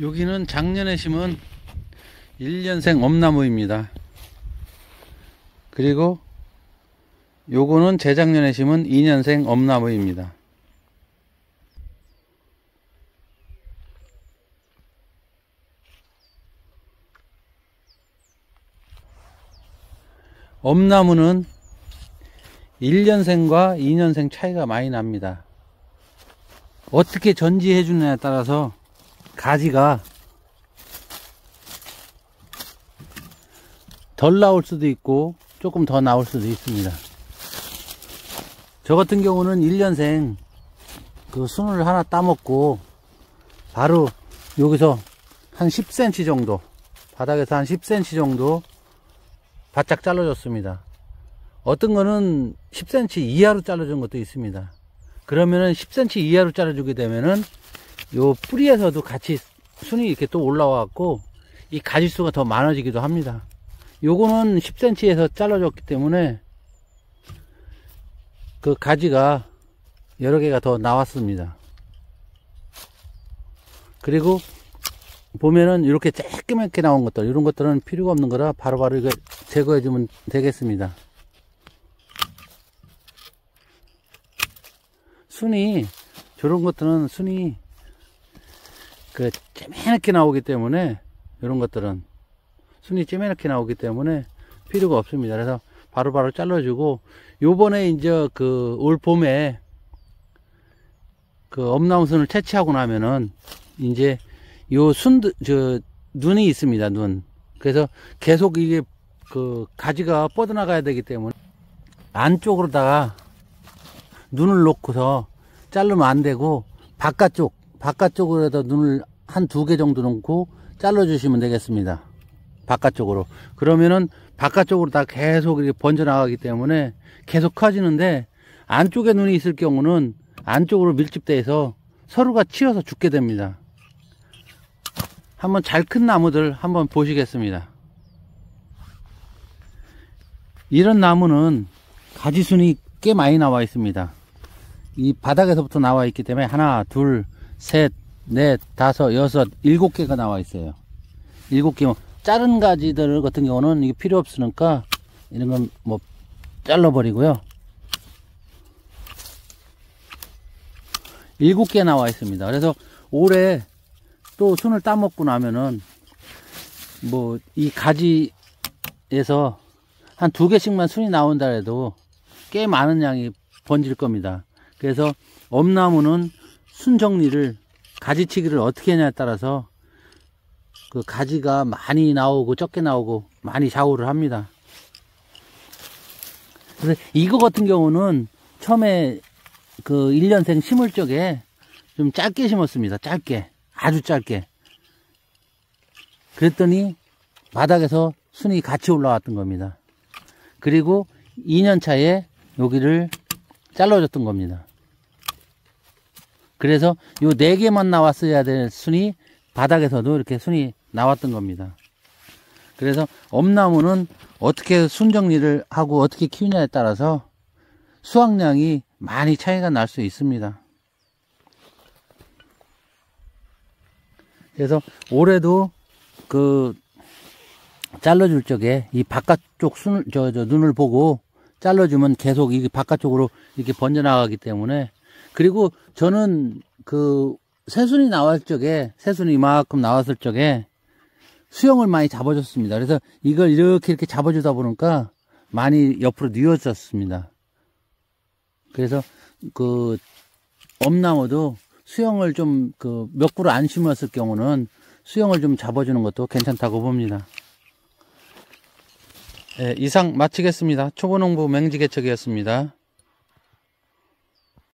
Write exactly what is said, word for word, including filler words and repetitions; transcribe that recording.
여기는 작년에 심은 일 년생 엄나무입니다. 그리고 요거는 재작년에 심은 이 년생 엄나무입니다. 엄나무는 일 년생과 이 년생 차이가 많이 납니다. 어떻게 전지해 주느냐에 따라서 가지가 덜 나올 수도 있고 조금 더 나올 수도 있습니다. 저 같은 경우는 일 년생 그 순을 하나 따먹고 바로 여기서 한 십 센티미터 정도, 바닥에서 한 십 센티미터 정도 바짝 잘라줬습니다. 어떤 거는 십 센티미터 이하로 잘라준 것도 있습니다. 그러면은 십 센티미터 이하로 잘라주게 되면은 요 뿌리에서도 같이 순이 이렇게 또 올라와갖고 이 가지수가 더 많아지기도 합니다. 요거는 십 센티미터에서 잘라줬기 때문에 그 가지가 여러 개가 더 나왔습니다. 그리고 보면은 이렇게 쬐끄맣게 나온 것들, 이런 것들은 필요가 없는 거라 바로바로 이거 제거해 주면 되겠습니다. 순이, 저런 것들은 순이 그 쬐매맣게 나오기 때문에, 이런 것들은 순이 쬐매맣게 나오기 때문에 필요가 없습니다. 그래서 바로바로 잘라주고, 요번에 이제 그 올 봄에 그 엄나무순을 채취하고 나면은 이제 요 순, 저, 눈이 있습니다, 눈. 그래서 계속 이게 그 가지가 뻗어나가야 되기 때문에 안쪽으로다가 눈을 놓고서 자르면 안 되고 바깥쪽, 바깥쪽으로다 눈을 한 두 개 정도 놓고 잘라주시면 되겠습니다. 바깥쪽으로. 그러면은 바깥쪽으로 다 계속 이렇게 번져나가기 때문에 계속 커지는데, 안쪽에 눈이 있을 경우는 안쪽으로 밀집돼서 서로가 치여서 죽게 됩니다. 한번 잘 큰 나무들 한번 보시겠습니다. 이런 나무는 가지순이 꽤 많이 나와 있습니다. 이 바닥에서부터 나와 있기 때문에 하나, 둘, 셋, 넷, 다섯, 여섯, 일곱 개가 나와 있어요. 일곱 개. 자른 가지들 같은 경우는 이게 필요 없으니까 이런 건 뭐 잘라버리고요. 일곱 개 나와 있습니다. 그래서 올해 또 순을 따먹고 나면은 뭐 이 가지에서 한 두 개씩만 순이 나온다 해도 꽤 많은 양이 번질 겁니다. 그래서 엄나무는 순 정리를, 가지치기를 어떻게 하냐에 따라서 그 가지가 많이 나오고 적게 나오고 많이 좌우를 합니다. 그래서 이거 같은 경우는 처음에 그 일 년생 심을 적에 좀 짧게 심었습니다. 짧게, 아주 짧게. 그랬더니 바닥에서 순이 같이 올라왔던 겁니다. 그리고 이 년 차에 여기를 잘라줬던 겁니다. 그래서 요 네 개만 나왔어야 될 순이 바닥에서도 이렇게 순이 나왔던 겁니다. 그래서 엄나무는 어떻게 순 정리를 하고 어떻게 키우냐에 따라서 수확량이 많이 차이가 날 수 있습니다. 그래서 올해도 그 잘라줄 적에 이 바깥쪽 순을, 저, 저 눈을 보고 잘라주면 계속 이게 바깥쪽으로 이렇게 번져나가기 때문에, 그리고 저는 그 새순이 나왔을 적에, 새순이 이만큼 나왔을 적에 수영을 많이 잡아줬습니다. 그래서 이걸 이렇게 이렇게 잡아주다 보니까 많이 옆으로 뉘어졌습니다. 그래서 그 엄나무도 수영을 좀 그 몇 그루 안 심었을 경우는 수영을 좀 잡아주는 것도 괜찮다고 봅니다. 네, 이상 마치겠습니다. 초보농부 맹지개척이었습니다.